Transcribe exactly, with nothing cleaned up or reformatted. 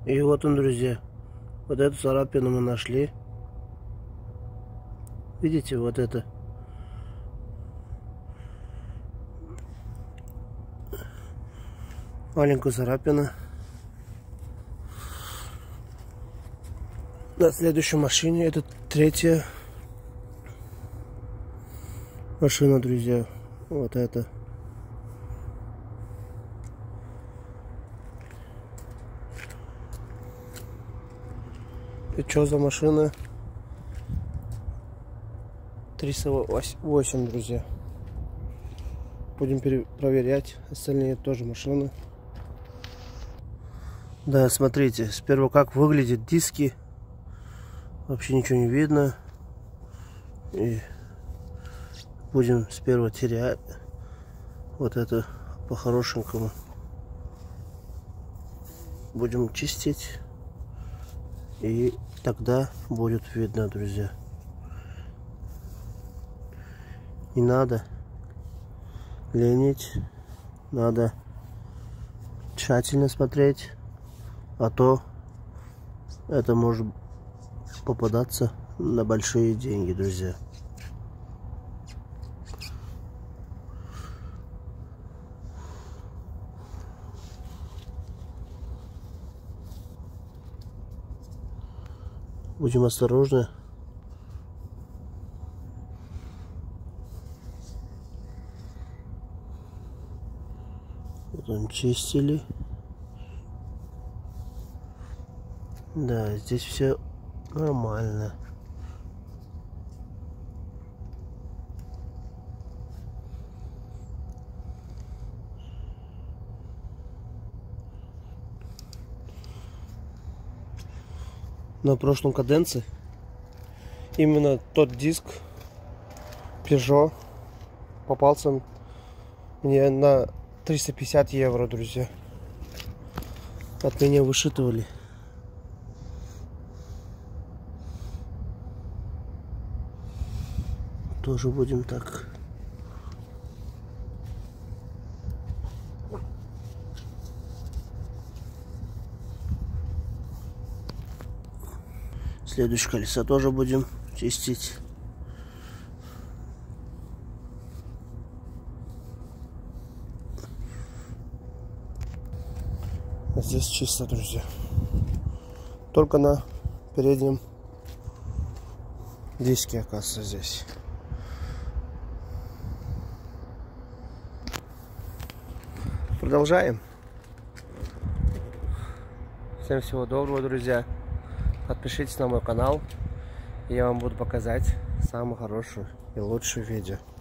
И вот он, друзья. Вот эту царапину мы нашли. Видите, вот это. Маленькую царапину. На следующей машине, это третья машина, друзья. Вот это. И что за машина? триста восемь, друзья. Будем проверять. Остальные тоже машины. Да, смотрите, сперва как выглядят диски. Вообще ничего не видно. И будем сперва терять вот это по-хорошенькому. Будем чистить. И тогда будет видно, друзья. Не надо ленить. Надо тщательно смотреть. А то это может попадаться на большие деньги, друзья. Будем осторожны. Потом чистили. Да, здесь все нормально. На прошлом каденции именно тот диск Peugeot попался мне на триста пятьдесят евро, друзья. От меня вышитывали. Тоже будем так. Следующее колесо тоже будем чистить. Здесь чисто, друзья. Только на переднем диске, оказывается, здесь. Продолжаем. Всем всего доброго, друзья. Подпишитесь на мой канал, и я вам буду показать самое хорошее и лучшее видео.